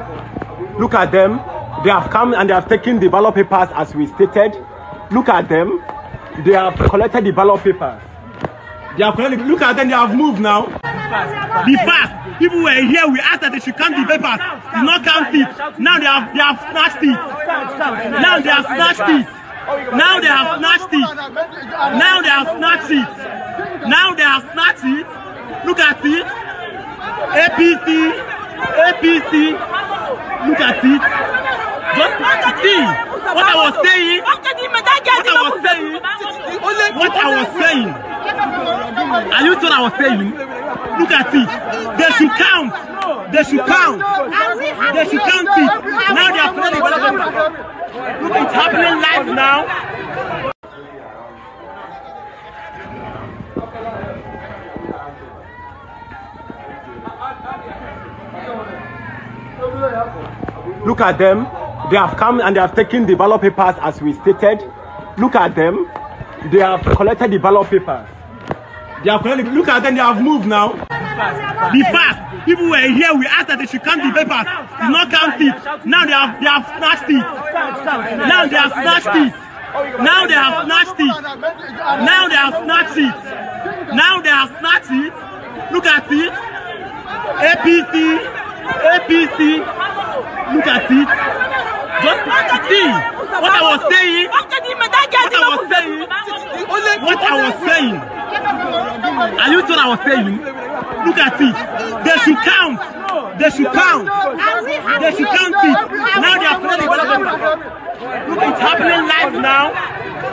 Look at them. They have come and they have taken the ballot papers as we stated. Look at them. They have collected the ballot papers. They have collected. Look at them. They have moved now. Be fast. People were here. We asked that they should count the papers. Did not count it. Now they have snatched it. Now they have snatched it. Now they have snatched it. Now they have snatched it. Now they have snatched it. Look at it. APC. APC. Look at it. Just see what I was saying. What I was saying. Are you sure I was saying? Look at it. They should count. They should count. They should count it. Now they are playing development. Look, it's happening live now. Look at them. They have come and they have taken the ballot papers as we stated. Look at them. They have collected the ballot papers. They have collected. Look at them. They have moved now. Be fast. People were here. We asked that they should count the papers. Did not count it. Now they have snatched it. Now they have snatched it. Now they have snatched it. Now they have snatched it. Now they have snatched it. Look at it. APC. APC. Look at it. Just see what I was saying. What I was saying. Are you sure I was saying? Look at it. They should count. They should count. They should count it. Now they are playing development. Look, it's happening live now.